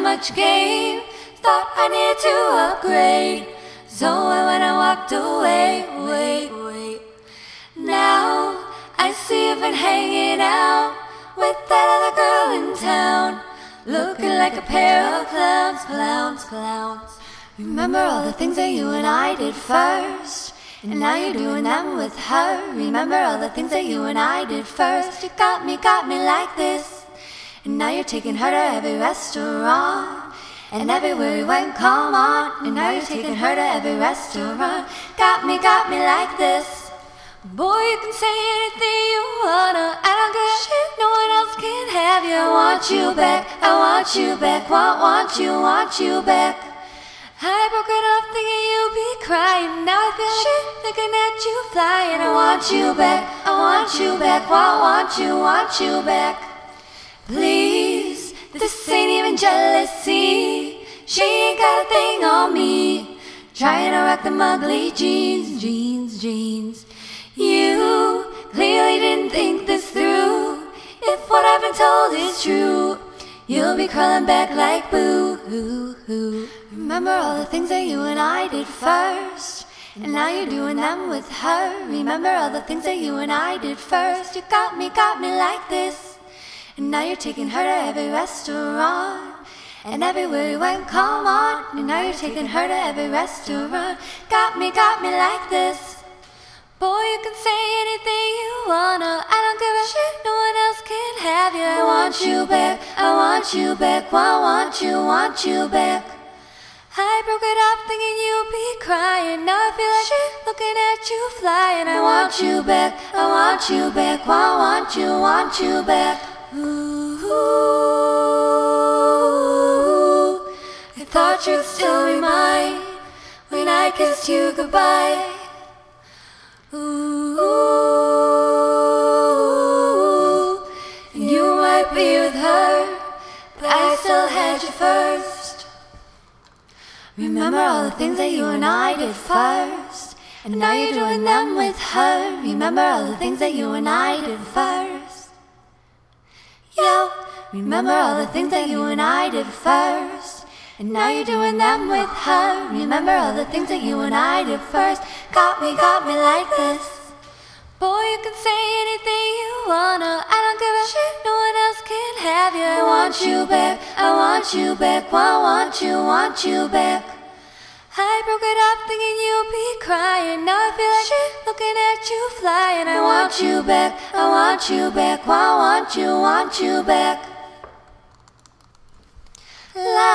much gain. Thought I needed to upgrade, so when I walked away, now I see you've been hanging out with that other girl in town, looking like a pair of clowns. Remember all the things that you and I did first, and now you're doing them with her. Remember all the things that you and I did first. You got me like this, and now you're taking her to every restaurant, and everywhere we went, come on. And now you're taking her to every restaurant. Got me like this. Boy, you can say anything you wanna, I don't give a shit, no one else can have you. I want you back, I want you back, want you back. I broke it off thinking you'd be crying, now I feel shit looking at you flying. I want you back, I want you back, want you back. Please, this ain't even jealousy, she ain't got a thing on me, trying to rock them ugly jeans. You clearly didn't think this through. If what I've been told is true, you'll be crawling back like boo. Remember all the things that you and I did first, and now you're doing them with her. Remember all the things that you and I did first. You got me like this, and now you're taking her to every restaurant, and everywhere we went, come on. And now you're taking her to every restaurant. Got me like this. Boy, you can say anything you wanna, I don't give a shit, no one else can have you. I want you back, I want you back, want you back. I broke it off thinking you'd be crying, now I feel like shit looking at you flying. I want you back, I want you back, want you back. Ooh, I thought you'd still be mine when I kissed you goodbye. Ooh, and you might be with her, but I still had you first. Remember all the things that you and I did first, and now you're doing them with her. Remember all the things that you and I did first. Yo, remember all the things that you and I did first, and now you're doing them with her. Remember all the things that you and I did first. Got me like this. Boy, you can say anything you wanna, I don't give a shit, no one else can have you. I want you back, I want you back, want you back. I broke it off thinking you'd be crying, now I feel like shit looking at you flying. I want you back, I want you back, want you back.